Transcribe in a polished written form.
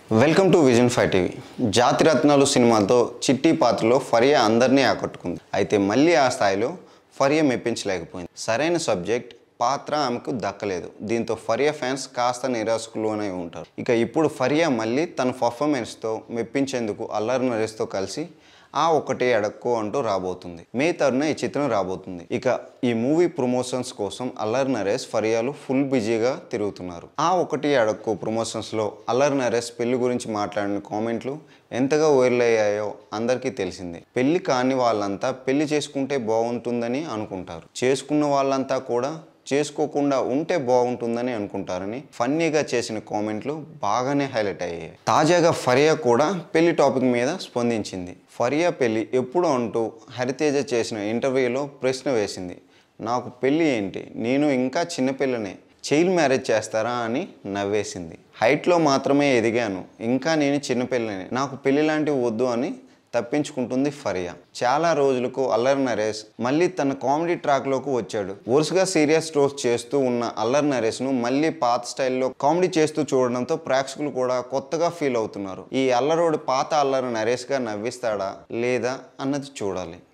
Welcome to vision 5 TV. Jathiratnalu సినిమాతో చిట్టి పాత్రలో ఫరియా అందరినీ ఆకట్టుకుంది. అయితే మళ్ళీ ఆ స్థాయిలో ఫరియా మెప్పించలేకపోయింది. సరైన సబ్జెక్ట్ పాత్ర ఆమెకు దక్కలేదు. దీంతో ఫరియా ఫ్యాన్స్ కాస్త నిరాశకు లోనై ఉంటారు. ఇక ఇప్పుడు ఫరియా మళ్ళీ తన పర్ఫార్మెన్స్తో మెప్పించేందుకు అల్లరి నరేష్తో కలిసి ఆ ఒకటే అడక్కో అంటూ రాబోతుంది. మే 3న ఈ చిత్రం రాబోతుంది. ఇక ఈ మూవీ ప్రమోషన్స్ కోసం అల్లరి నరేష్ ఫరియాలు ఫుల్ బిజీగా తిరుగుతున్నారు. ఆ ఒకటి అడక్కో ప్రమోషన్స్లో అల్లరి నరేష్ పెళ్లి గురించి మాట్లాడిన కామెంట్లు ఎంతగా వైరల్ అయ్యాయో అందరికీ తెలిసిందే. పెళ్లి కాని వాళ్ళంతా పెళ్లి చేసుకుంటే బాగుంటుందని అనుకుంటారు. చేసుకున్న వాళ్ళంతా కూడా చేసుకోకుండా ఉంటే బాగుంటుందని అనుకుంటారని ఫన్నీగా చేసిన కామెంట్లు బాగానే హైలైట్ అయ్యాయి. తాజాగా ఫరియా కూడా పెళ్లి టాపిక్ మీద స్పందించింది. ఫరియా పెళ్లి ఎప్పుడు అంటూ హరితేజ చేసిన ఇంటర్వ్యూలో ప్రశ్న వేసింది. నాకు పెళ్లి ఏంటి, నేను ఇంకా చిన్నపిల్లనే, చైల్డ్ మ్యారేజ్ చేస్తారా అని నవ్వేసింది. హైట్లో మాత్రమే ఎదిగాను, ఇంకా నేను చిన్నపిల్లనే, నాకు పెళ్లి లాంటివి వద్దు అని తప్పించుకుంటుంది ఫరియా. చాలా రోజులకు అల్లరి నరేష్ మళ్ళీ తన కామెడీ ట్రాక్లోకి వచ్చాడు. వరుసగా సీరియస్ రోల్స్ చేస్తూ ఉన్న అల్లరి నరేష్ను మళ్ళీ పాత స్టైల్లో కామెడీ చేస్తూ చూడడంతో ప్రేక్షకులు కూడా కొత్తగా ఫీల్ అవుతున్నారు. ఈ అల్లరోడు పాత అల్లరి నరేష్గా నవ్విస్తాడా లేదా అన్నది చూడాలి.